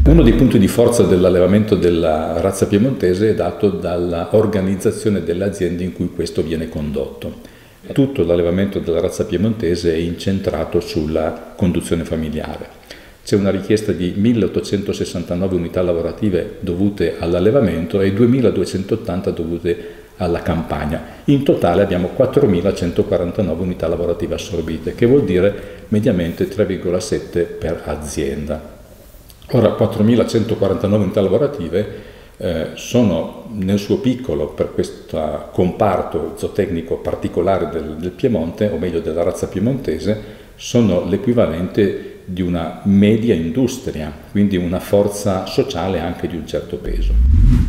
Uno dei punti di forza dell'allevamento della razza piemontese è dato dall'organizzazione delle aziende in cui questo viene condotto. Tutto l'allevamento della razza piemontese è incentrato sulla conduzione familiare. C'è una richiesta di 1869 unità lavorative dovute all'allevamento e 2280 dovute alla campagna. In totale abbiamo 4149 unità lavorative assorbite, che vuol dire mediamente 3,7 per azienda. Ora, 4149 unità lavorative sono nel suo piccolo, per questo comparto zootecnico particolare del Piemonte, o meglio della razza piemontese, sono l'equivalente di una media industria, quindi una forza sociale anche di un certo peso.